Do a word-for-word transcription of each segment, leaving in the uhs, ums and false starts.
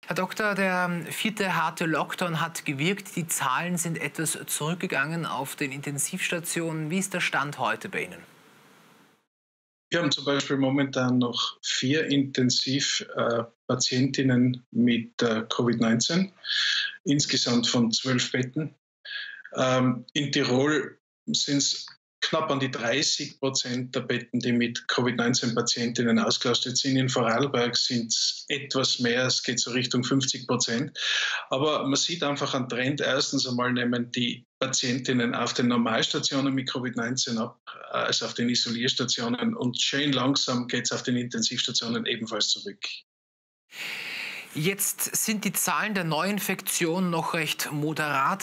Herr Doktor, der vierte harte Lockdown hat gewirkt. Die Zahlen sind etwas zurückgegangen auf den Intensivstationen. Wie ist der Stand heute bei Ihnen? Wir haben zum Beispiel momentan noch vier Intensivpatientinnen mit äh, Covid neunzehn, insgesamt von zwölf Betten. Ähm, in Tirol sind es knapp an die dreißig Prozent der Betten, die mit Covid neunzehn Patientinnen ausgelastet sind. In Vorarlberg sind es etwas mehr, es geht so Richtung fünfzig Prozent. Aber man sieht einfach einen Trend. Erstens einmal nehmen die Patientinnen auf den Normalstationen mit Covid neunzehn ab, als auf den Isolierstationen. Und schön langsam geht es auf den Intensivstationen ebenfalls zurück. Jetzt sind die Zahlen der Neuinfektionen noch recht moderat.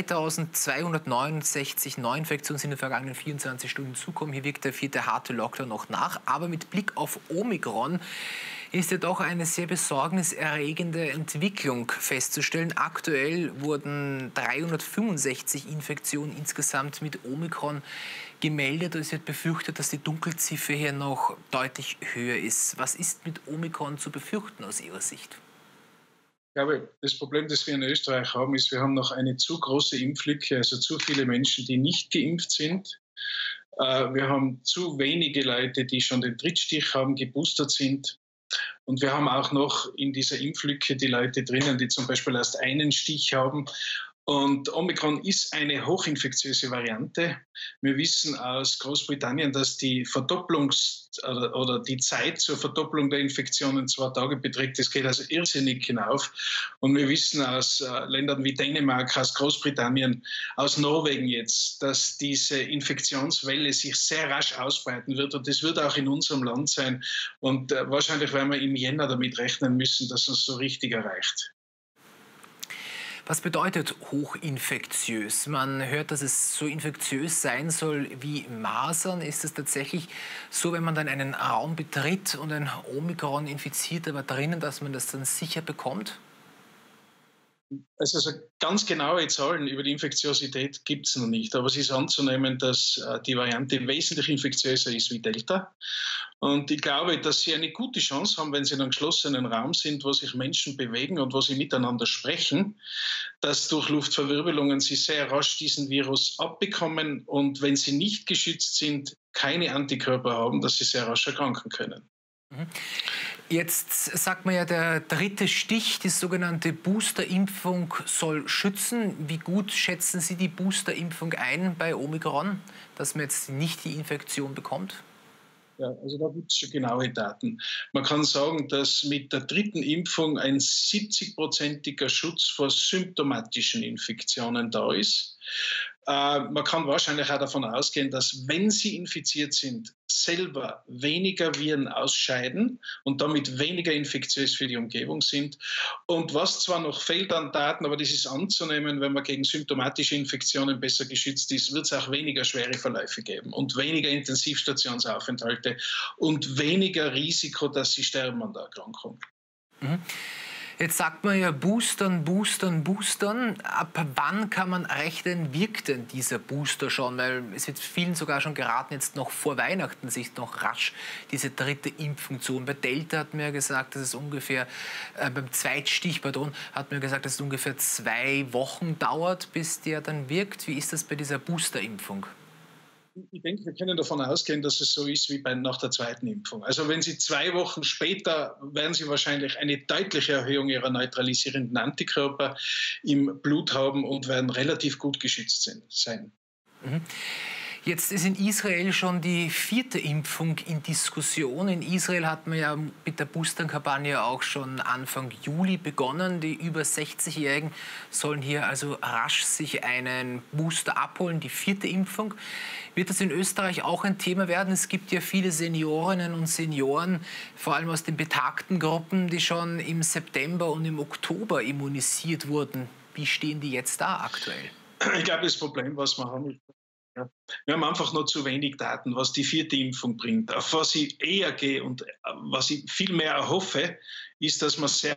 zweitausendzweihundertneunundsechzig Neuinfektionen sind in den vergangenen vierundzwanzig Stunden zukommen. Hier wirkt der vierte harte Lockdown noch nach. Aber mit Blick auf Omikron ist ja doch eine sehr besorgniserregende Entwicklung festzustellen. Aktuell wurden dreihundertfünfundsechzig Infektionen insgesamt mit Omikron gemeldet. Es wird befürchtet, dass die Dunkelziffer hier noch deutlich höher ist. Was ist mit Omikron zu befürchten aus Ihrer Sicht? Ich glaube, das Problem, das wir in Österreich haben, ist, wir haben noch eine zu große Impflücke, also zu viele Menschen, die nicht geimpft sind. Wir haben zu wenige Leute, die schon den Drittstich haben, geboostert sind. Und wir haben auch noch in dieser Impflücke die Leute drinnen, die zum Beispiel erst einen Stich haben. Und Omikron ist eine hochinfektiöse Variante. Wir wissen aus Großbritannien, dass die Verdopplungs- oder, oder die Zeit zur Verdopplung der Infektionen zwei Tage beträgt. Das geht also irrsinnig hinauf. Und wir wissen aus äh, Ländern wie Dänemark, aus Großbritannien, aus Norwegen jetzt, dass diese Infektionswelle sich sehr rasch ausbreiten wird. Und das wird auch in unserem Land sein. Und äh, wahrscheinlich werden wir im Jänner damit rechnen müssen, dass es so richtig erreicht. Was bedeutet hochinfektiös? Man hört, dass es so infektiös sein soll wie Masern. Ist es tatsächlich so, wenn man dann einen Raum betritt und ein Omikron infiziert, aber drinnen, dass man das dann sicher bekommt? Also, also ganz genaue Zahlen über die Infektiosität gibt es noch nicht. Aber es ist anzunehmen, dass äh, die Variante wesentlich infektiöser ist wie Delta. Und ich glaube, dass sie eine gute Chance haben, wenn sie in einem geschlossenen Raum sind, wo sich Menschen bewegen und wo sie miteinander sprechen, dass durch Luftverwirbelungen sie sehr rasch diesen Virus abbekommen und wenn sie nicht geschützt sind, keine Antikörper haben, dass sie sehr rasch erkranken können. Jetzt sagt man ja, der dritte Stich, die sogenannte Boosterimpfung, soll schützen. Wie gut schätzen Sie die Boosterimpfung ein bei Omikron, dass man jetzt nicht die Infektion bekommt? Ja, also da gibt es schon genaue Daten. Man kann sagen, dass mit der dritten Impfung ein siebzig-prozentiger Schutz vor symptomatischen Infektionen da ist. Äh, man kann wahrscheinlich auch davon ausgehen, dass, wenn sie infiziert sind, selber weniger Viren ausscheiden und damit weniger infektiös für die Umgebung sind. Und was zwar noch fehlt an Daten, aber das ist anzunehmen, wenn man gegen symptomatische Infektionen besser geschützt ist, wird es auch weniger schwere Verläufe geben und weniger Intensivstationsaufenthalte und weniger Risiko, dass sie sterben an der Erkrankung. Mhm. Jetzt sagt man ja boostern, boostern, boostern. Ab wann kann man rechnen, wirkt denn dieser Booster schon? Weil es wird vielen sogar schon geraten, jetzt noch vor Weihnachten sich noch rasch diese dritte Impfung zu holen. Bei Delta hat man ja gesagt, dass es ungefähr, äh, beim Zweitstich, pardon, hat man ja gesagt, dass es ungefähr zwei Wochen dauert, bis der dann wirkt. Wie ist das bei dieser Boosterimpfung? Ich denke, wir können davon ausgehen, dass es so ist wie bei, nach der zweiten Impfung. Also wenn Sie zwei Wochen später, werden Sie wahrscheinlich eine deutliche Erhöhung Ihrer neutralisierenden Antikörper im Blut haben und werden relativ gut geschützt sein. Mhm. Jetzt ist in Israel schon die vierte Impfung in Diskussion. In Israel hat man ja mit der Boosterkampagne auch schon Anfang Juli begonnen. Die über sechzigjährigen sollen hier also rasch sich einen Booster abholen, die vierte Impfung. Wird das in Österreich auch ein Thema werden? Es gibt ja viele Seniorinnen und Senioren, vor allem aus den betagten Gruppen, die schon im September und im Oktober immunisiert wurden. Wie stehen die jetzt da aktuell? Ich glaube, das Problem, was wir haben, ist, ja, wir haben einfach noch zu wenig Daten, was die vierte Impfung bringt. Auf was ich eher gehe und was ich viel mehr erhoffe, ist, dass man sehr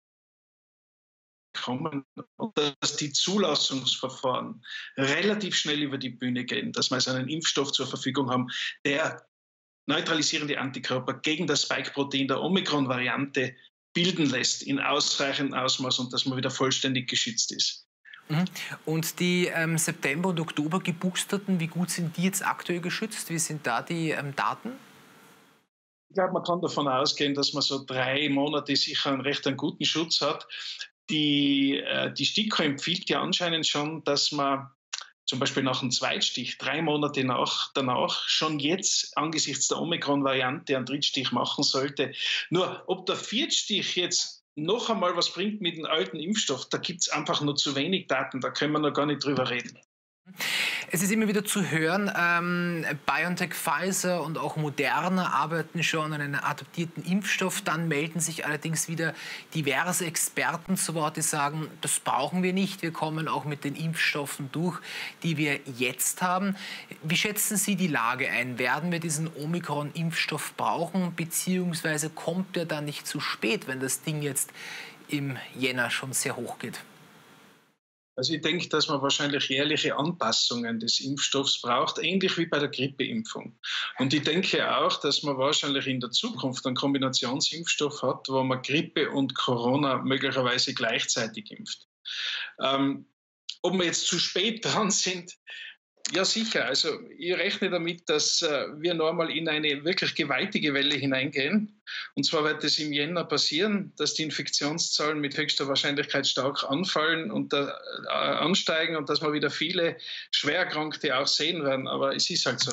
kommen und dass die Zulassungsverfahren relativ schnell über die Bühne gehen, dass wir also einen Impfstoff zur Verfügung haben, der neutralisierende Antikörper gegen das Spike-Protein der Omikron-Variante bilden lässt in ausreichendem Ausmaß und dass man wieder vollständig geschützt ist. Und die ähm, September- und Oktober geboosterten, wie gut sind die jetzt aktuell geschützt? Wie sind da die ähm, Daten? Ich glaube, man kann davon ausgehen, dass man so drei Monate sicher einen recht einen guten Schutz hat. Die, äh, die STIKO empfiehlt ja anscheinend schon, dass man zum Beispiel nach einem Zweitstich, drei Monate nach, danach, schon jetzt angesichts der Omikron-Variante einen Drittstich machen sollte. Nur, ob der Viertstich jetzt noch einmal was bringt mit dem alten Impfstoff, da gibt es einfach nur zu wenig Daten, da können wir noch gar nicht drüber reden. Es ist immer wieder zu hören, ähm, BioNTech, Pfizer und auch Moderna arbeiten schon an einem adaptierten Impfstoff. Dann melden sich allerdings wieder diverse Experten zu Wort, die sagen, das brauchen wir nicht. Wir kommen auch mit den Impfstoffen durch, die wir jetzt haben. Wie schätzen Sie die Lage ein? Werden wir diesen Omikron-Impfstoff brauchen, beziehungsweise kommt er dann nicht zu spät, wenn das Ding jetzt im Jänner schon sehr hoch geht? Also ich denke, dass man wahrscheinlich jährliche Anpassungen des Impfstoffs braucht, ähnlich wie bei der Grippeimpfung. Und ich denke auch, dass man wahrscheinlich in der Zukunft einen Kombinationsimpfstoff hat, wo man Grippe und Corona möglicherweise gleichzeitig impft. Ähm, ob wir jetzt zu spät dran sind, ja sicher. Also ich rechne damit, dass äh, wir noch einmal in eine wirklich gewaltige Welle hineingehen. Und zwar wird es im Jänner passieren, dass die Infektionszahlen mit höchster Wahrscheinlichkeit stark anfallen und äh, ansteigen und dass wir wieder viele Schwererkrankte auch sehen werden. Aber es ist halt so.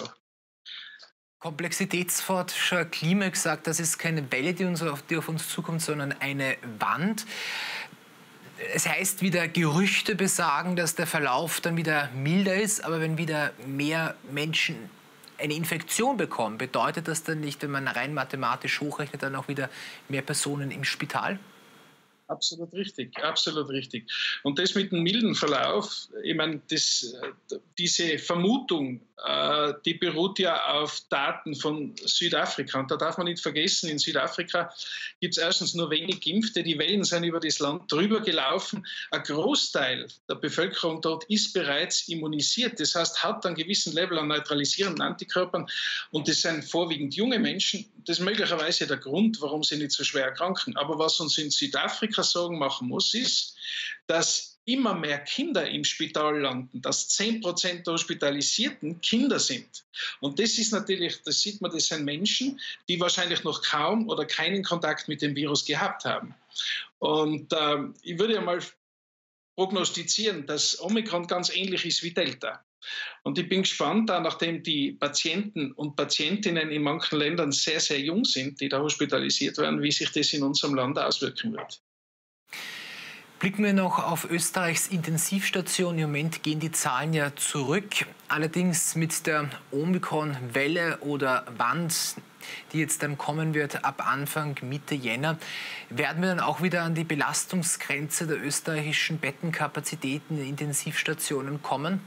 Komplexitätsforscher Klimek sagt, das ist keine Welle, die, uns auf, die auf uns zukommt, sondern eine Wand. Es heißt wieder, Gerüchte besagen, dass der Verlauf dann wieder milder ist, aber wenn wieder mehr Menschen eine Infektion bekommen, bedeutet das dann nicht, wenn man rein mathematisch hochrechnet, dann auch wieder mehr Personen im Spital? Absolut richtig, absolut richtig. Und das mit dem milden Verlauf, ich meine, das, diese Vermutung, äh, die beruht ja auf Daten von Südafrika. Und da darf man nicht vergessen, in Südafrika gibt es erstens nur wenig Geimpfte, die Wellen sind über das Land drüber gelaufen. Ein Großteil der Bevölkerung dort ist bereits immunisiert. Das heißt, hat einen gewissen Level an neutralisierenden Antikörpern. Und das sind vorwiegend junge Menschen. Das ist möglicherweise der Grund, warum sie nicht so schwer erkranken. Aber was uns in Südafrika Sorgen machen muss, ist, dass immer mehr Kinder im Spital landen, dass zehn Prozent der Hospitalisierten Kinder sind. Und das ist natürlich, das sieht man, das sind Menschen, die wahrscheinlich noch kaum oder keinen Kontakt mit dem Virus gehabt haben. Und äh, ich würde ja mal prognostizieren, dass Omikron ganz ähnlich ist wie Delta. Und ich bin gespannt, da nachdem die Patienten und Patientinnen in manchen Ländern sehr, sehr jung sind, die da hospitalisiert werden, wie sich das in unserem Land auswirken wird. Blicken wir noch auf Österreichs Intensivstation. Im Moment gehen die Zahlen ja zurück. Allerdings mit der Omikron-Welle oder Wand, die jetzt dann kommen wird ab Anfang, Mitte Jänner, werden wir dann auch wieder an die Belastungsgrenze der österreichischen Bettenkapazitäten in Intensivstationen kommen?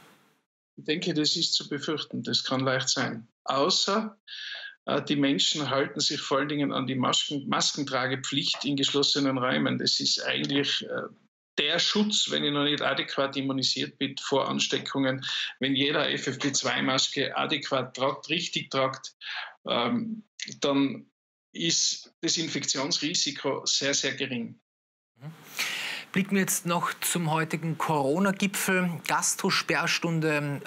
Ich denke, das ist zu befürchten. Das kann leicht sein. Außer die Menschen halten sich vor allen Dingen an die Masken, Maskentragepflicht in geschlossenen Räumen. Das ist eigentlich äh, der Schutz, wenn ich noch nicht adäquat immunisiert bin vor Ansteckungen. Wenn jeder F F P zwei Maske adäquat tragt, richtig tragt, ähm, dann ist das Infektionsrisiko sehr, sehr gering. Blicken wir jetzt noch zum heutigen Corona-Gipfel. Gastro-Sperrstunde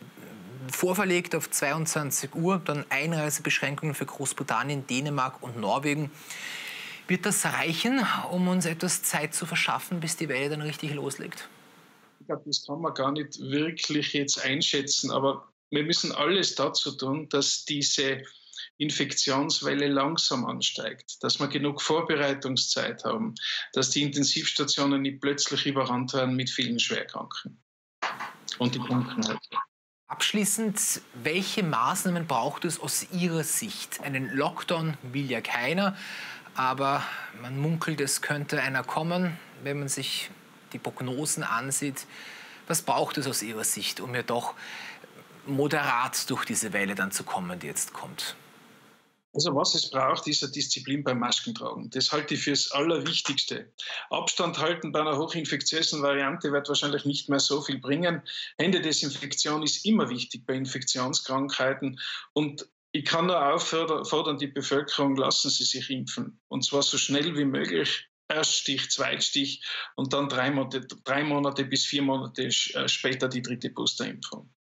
vorverlegt auf zweiundzwanzig Uhr, dann Einreisebeschränkungen für Großbritannien, Dänemark und Norwegen. Wird das reichen, um uns etwas Zeit zu verschaffen, bis die Welle dann richtig loslegt? Ich glaube, das kann man gar nicht wirklich jetzt einschätzen, aber wir müssen alles dazu tun, dass diese Infektionswelle langsam ansteigt, dass wir genug Vorbereitungszeit haben, dass die Intensivstationen nicht plötzlich überrannt werden mit vielen Schwerkranken und die Krankenhäuser. Abschließend, welche Maßnahmen braucht es aus Ihrer Sicht? Einen Lockdown will ja keiner, aber man munkelt, es könnte einer kommen, wenn man sich die Prognosen ansieht. Was braucht es aus Ihrer Sicht, um ja doch moderat durch diese Welle dann zu kommen, die jetzt kommt? Also was es braucht, ist eine Disziplin beim Maskentragen. Das halte ich für das Allerwichtigste. Abstand halten bei einer hochinfektiösen Variante wird wahrscheinlich nicht mehr so viel bringen. Händedesinfektion ist immer wichtig bei Infektionskrankheiten. Und Ich kann nur auffordern, die Bevölkerung, lassen Sie sich impfen. Und zwar so schnell wie möglich. Erststich, Zweitstich und dann drei Monate, drei Monate bis vier Monate später die dritte Boosterimpfung.